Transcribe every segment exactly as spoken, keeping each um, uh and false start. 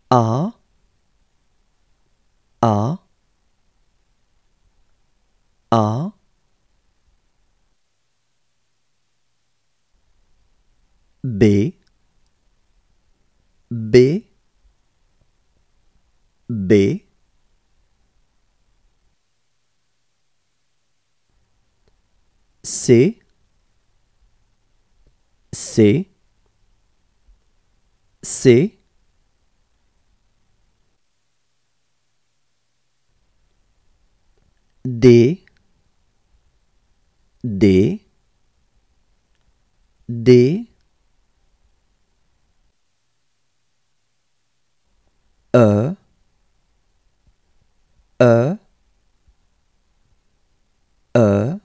A, A, A, B, B, B, C, C, C, D, D, D, E, E, E,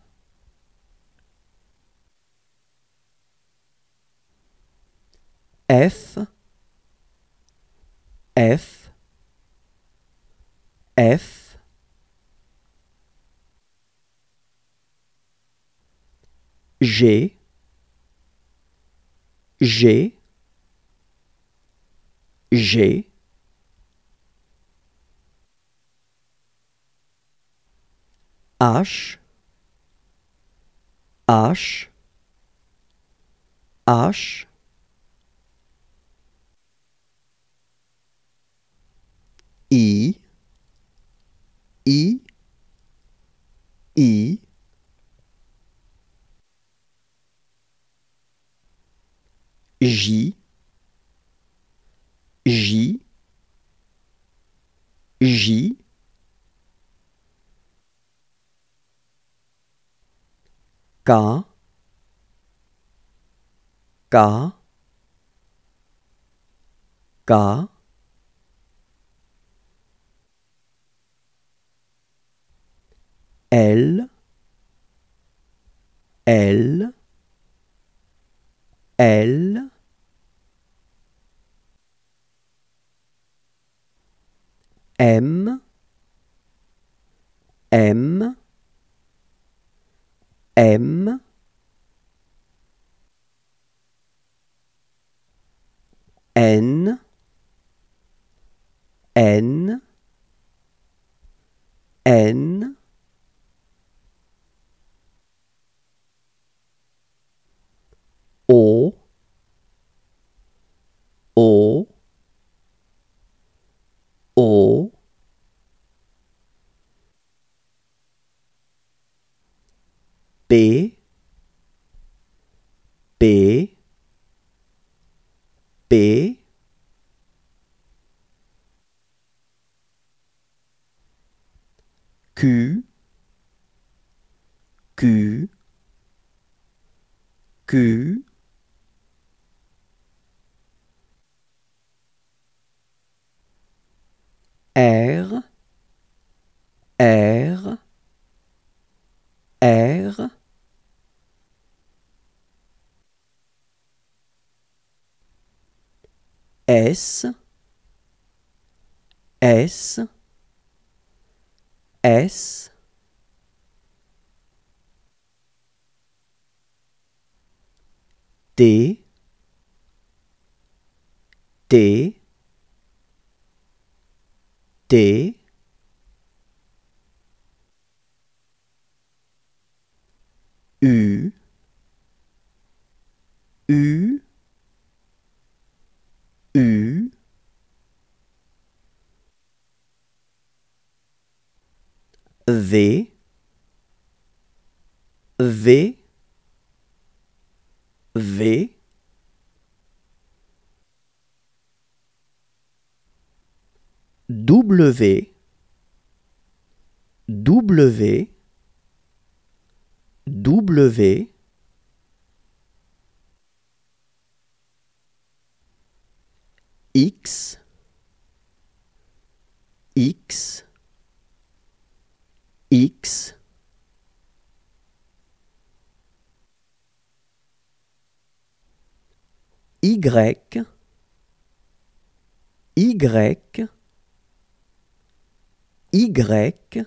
F, F, F, G, G, G, H, H, H, I, I, I, J, J, J, K, K, K, L, L, L, M, M, M, N, N, N, O, O, O, P, P, P, Q, Q, Q, R, R, R, S, S, S, T, T, T, U, U, U, V, V, V, W, W, W, X, X, X, Y, Y, Y,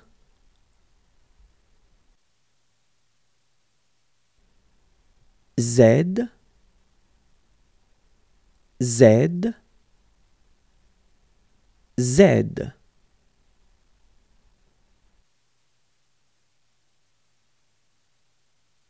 Z, Z, Z.